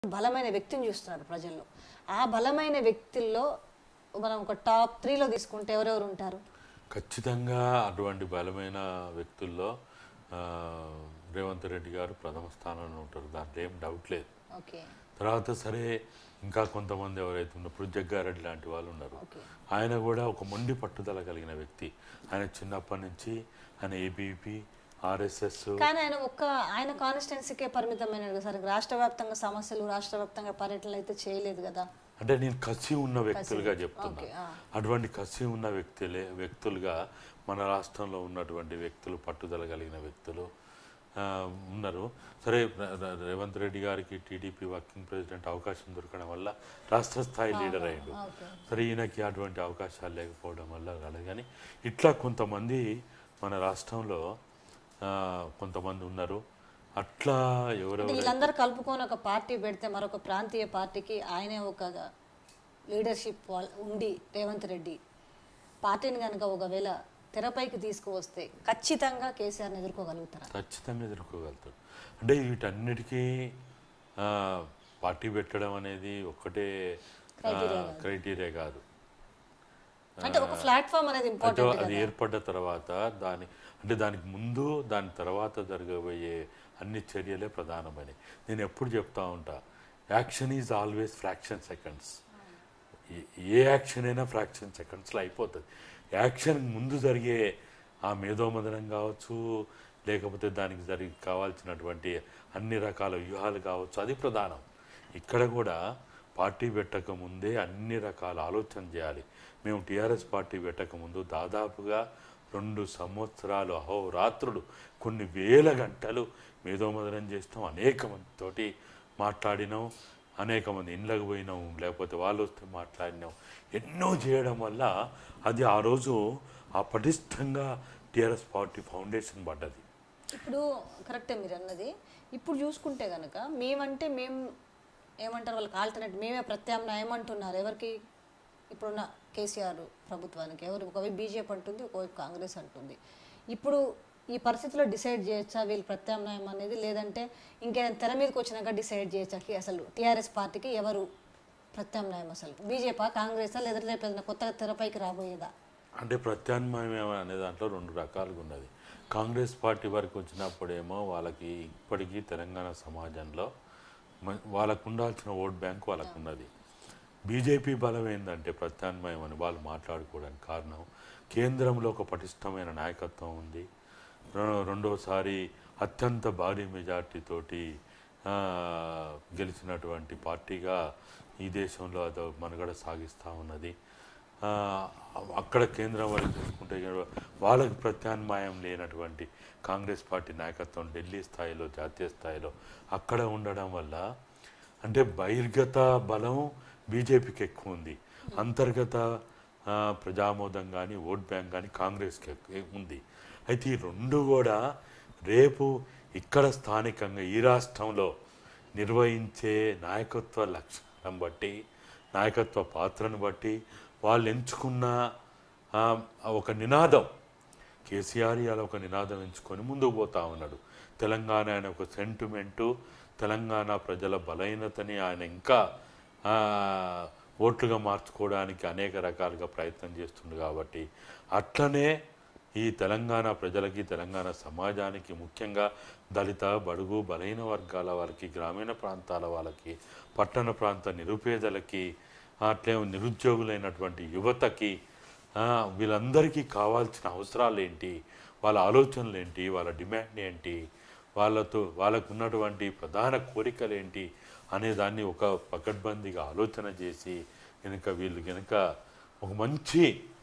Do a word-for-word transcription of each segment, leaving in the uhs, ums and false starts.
బలమైన వ్యక్తిని చూస్తున్నారు ప్రజల్లో. ఆ బలమైన వ్యక్తుల్లో మనం ఒక టాప్ త్రీలో తీసుకుంటే ఎవరెవరు ఉంటారు? ఖచ్చితంగా అటువంటి బలమైన వ్యక్తుల్లో రేవంత్ రెడ్డి గారు ప్రథమ స్థానంలో ఉంటారు, దాంట్లో ఏం డౌట్ లేదు. ఓకే. తర్వాత సరే ఇంకా కొంతమంది ఎవరైతే ఉన్నప్పుడు జగ్గారెడ్డి లాంటి వాళ్ళు ఉన్నారు. ఆయన కూడా ఒక మొండి పట్టుదల కలిగిన వ్యక్తి. ఆయన చిన్నప్పటి నుంచి ఆయన ఏబీపీ ఆర్ఎస్ఎస్, కానీ ఆయన ఒక్క ఆయన కాన్స్టిట్యున్సీకే పరిమితమైన సార్, రాష్ట్ర వ్యాప్తంగా సమస్యలు రాష్ట్ర వ్యాప్తంగా పర్యటనలు అయితే చేయలేదు కదా. అంటే నేను కసి ఉన్న వ్యక్తులుగా చెప్తున్నా. అటువంటి కసి ఉన్న వ్యక్తులే వ్యక్తులుగా మన రాష్ట్రంలో ఉన్నటువంటి వ్యక్తులు, పట్టుదల కలిగిన వ్యక్తులు ఉన్నారు. సరే రేవంత్ రెడ్డి గారికి టీడీపీ వర్కింగ్ ప్రెసిడెంట్ అవకాశం దొరకడం వల్ల రాష్ట్ర స్థాయి లీడర్ అయ్యాడు. సరే ఈయనకి అటువంటి అవకాశాలు లేకపోవడం వల్ల రాలేదు. కానీ ఇట్లా కొంతమంది మన రాష్ట్రంలో కొంతమంది ఉన్నారు. అట్లా ఎవరెవరు వీళ్ళందరూ కలుపుకొని ఒక పార్టీ పెడితే మరొక ప్రాంతీయ పార్టీకి ఆయనే ఒక లీడర్షిప్ ఉండి రేవంత్ రెడ్డి పార్టీని కనుక ఒకవేళ తెరపైకి తీసుకువస్తే ఖచ్చితంగా కేసీఆర్ని ఎదుర్కోగలుగుతారు. ఖచ్చితంగా ఎదుర్కోగలుగుతారు. అంటే వీటన్నిటికీ పార్టీ పెట్టడం అనేది ఒక్కటే క్రైటీరియా కాదు. అంటే ఒక ప్లాట్ఫామ్ అనేది ఇంపార్టెంట్. అది ఏర్పడ్డ తర్వాత దాని అంటే దానికి ముందు దాని తర్వాత జరగబోయే అన్ని చర్యలే ప్రధానమని నేను ఎప్పుడు చెప్తా ఉంటా. Action is always fraction seconds. ఏ యాక్షన్ అయినా ఫ్రాక్షన్ సెకండ్స్లో అయిపోతుంది. యాక్షన్ ముందు జరిగే ఆ మేధోమదనం కావచ్చు, లేకపోతే దానికి జరిగి కావాల్సినటువంటి అన్ని రకాల వ్యూహాలు కావచ్చు, అది ప్రధానం. ఇక్కడ కూడా పార్టీ పెట్టక ముందే అన్ని రకాల ఆలోచన చేయాలి. మేము టీఆర్ఎస్ పార్టీ పెట్టక ముందు దాదాపుగా రెండు సంవత్సరాలు అహోరాత్రులు కొన్ని వేల గంటలు మేధోమదనం చేసినాం. అనేక మందితోటి మాట్లాడినాం, అనేక మంది ఇండ్లకు పోయినాం, లేకపోతే వాళ్ళు వస్తే మాట్లాడినాం. ఎన్నో చేయడం వల్ల అది ఆ రోజు ఆ పటిష్టంగా టీఆర్ఎస్ పార్టీ ఫౌండేషన్ పడ్డది. ఇప్పుడు కరెక్టే మీరు అన్నది. ఇప్పుడు చూసుకుంటే కనుక మేమంటే మేము ఏమంటారు, వాళ్ళకి ఆల్టర్నేట్ మేమే ప్రత్యామ్నాయం అంటున్నారు. ఎవరికి? ఇప్పుడున్న కేసీఆర్ ప్రభుత్వానికి. ఎవరు? ఒకవైపు బీజేపీ అంటుంది, ఒకవైపు కాంగ్రెస్ అంటుంది. ఇప్పుడు ఈ పరిస్థితిలో డిసైడ్ చేయొచ్చా వీళ్ళు ప్రత్యామ్నాయం అనేది, లేదంటే ఇంకేదైనా తెర మీదకి వచ్చినాక డిసైడ్ చేయొచ్చా అసలు టీఆర్ఎస్ పార్టీకి ఎవరు ప్రత్యామ్నాయం? అసలు బీజేపీ, కాంగ్రెసా, లేదంటే రేపు ఏదైనా కొత్తగా తెరపైకి రాబోయేదా? అంటే ప్రత్యామ్నాయం అనే దాంట్లో రెండు రకాలుగా ఉన్నది. కాంగ్రెస్ పార్టీ వరకు వచ్చినప్పుడేమో వాళ్ళకి ఇప్పటికీ తెలంగాణ సమాజంలో వాళ్ళకు ఉండాల్సిన ఓట్ బ్యాంక్ వాళ్ళకు ఉన్నది. బీజేపీ బలం ఏంటంటే ప్రత్యామ్నాయం అని వాళ్ళు మాట్లాడుకోవడానికి కారణం కేంద్రంలో ఒక పటిష్టమైన నాయకత్వం ఉంది. రెండోసారి అత్యంత భారీ మెజార్టీతోటి గెలిచినటువంటి పార్టీగా ఈ దేశంలో అది మనుగడ సాగిస్తూ ఉన్నది. అక్కడ కేంద్రం వరకు చూసుకుంటే వాళ్ళకి ప్రత్యామ్నాయం లేనటువంటి కాంగ్రెస్ పార్టీ నాయకత్వం ఢిల్లీ స్థాయిలో, జాతీయ స్థాయిలో అక్కడ ఉండడం వల్ల అంటే బహిర్గత బలం బీజేపీకి ఎక్కువ ఉంది, అంతర్గత ప్రజామోదం కానీ ఓట్ బ్యాంక్ కానీ కాంగ్రెస్కి ఉంది. అయితే ఈ రెండు కూడా రేపు ఇక్కడ స్థానికంగా ఈ రాష్ట్రంలో నిర్వహించే నాయకత్వ లక్ష్యాలను బట్టి, నాయకత్వ పాత్రను బట్టి వాళ్ళు ఎంచుకున్న ఒక నినాదం, కేసీఆర్ అలా ఒక నినాదం ఎంచుకొని ముందుకు పోతా ఉన్నాడు. తెలంగాణ అనే ఒక సెంటిమెంటు, తెలంగాణ ప్రజల బలహీనతని ఆయన ఇంకా ఓట్లుగా మార్చుకోవడానికి అనేక రకాలుగా ప్రయత్నం చేస్తుంది. కాబట్టి అట్లనే ఈ తెలంగాణ ప్రజలకి, తెలంగాణ సమాజానికి, ముఖ్యంగా దళిత, బడుగు, బలహీన వర్గాల వారికి, గ్రామీణ ప్రాంతాల వాళ్ళకి, పట్టణ ప్రాంత నిరుపేదలకి, అట్లే నిరుద్యోగులైనటువంటి యువతకి, వీళ్ళందరికీ కావాల్సిన అవసరాలు ఏంటి, వాళ్ళ ఆలోచనలు ఏంటి, వాళ్ళ డిమాండ్ ఏంటి, వాళ్ళతో వాళ్ళకు ఉన్నటువంటి ప్రధాన కోరికలు ఏంటి అనే దాన్ని ఒక పకడ్బందీగా ఆలోచన చేసి కనుక వీళ్ళు కనుక ఒక మంచి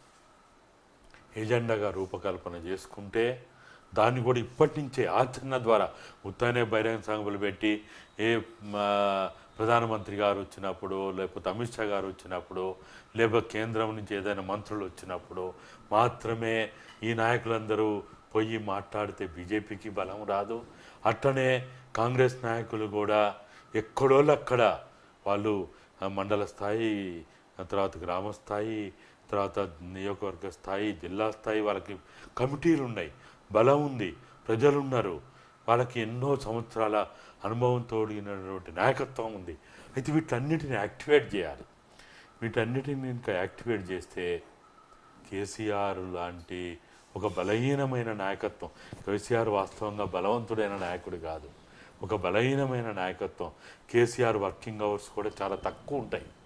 ఎజెండాగా రూపకల్పన చేసుకుంటే దాన్ని కూడా ఇప్పటి నుంచే ఆచరణ ద్వారా ఉత్తనే బహిరంగ సభలు పెట్టి ఏ ప్రధానమంత్రి గారు వచ్చినప్పుడు, లేకపోతే అమిత్ షా గారు వచ్చినప్పుడు, లేకపోతే కేంద్రం నుంచి ఏదైనా మంత్రులు వచ్చినప్పుడు మాత్రమే ఈ నాయకులందరూ పోయి మాట్లాడితే బీజేపీకి బలం రాదు. అట్లనే కాంగ్రెస్ నాయకులు కూడా ఎక్కడోళ్ళు అక్కడ వాళ్ళు మండల స్థాయి, తర్వాత గ్రామ స్థాయి, తర్వాత నియోజకవర్గ స్థాయి, జిల్లా స్థాయి వాళ్ళకి కమిటీలు ఉన్నాయి, బలం ఉంది, ప్రజలు ఉన్నారు. వాళ్ళకి ఎన్నో సంవత్సరాల అనుభవంతో కూడినటువంటి నాయకత్వం ఉంది. అయితే వీటన్నిటిని యాక్టివేట్ చేయాలి. వీటన్నిటిని ఇంకా యాక్టివేట్ చేస్తే కేసీఆర్ లాంటి ఒక బలహీనమైన నాయకత్వం, కేసీఆర్ వాస్తవంగా బలవంతుడైన నాయకుడు కాదు, ఒక బలహీనమైన నాయకత్వం. కేసీఆర్ వర్కింగ్ అవర్స్ కూడా చాలా తక్కువ ఉంటాయి.